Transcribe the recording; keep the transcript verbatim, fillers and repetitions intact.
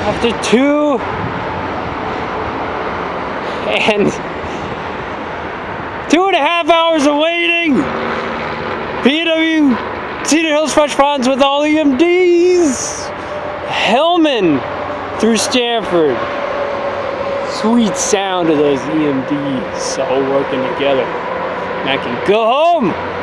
After two and two and a half hours of waiting, P and W Cedar Hills Fresh Ponds with all E M Ds, helmin through Stamford. Sweet sound of those E M Ds all working together. And I can go home.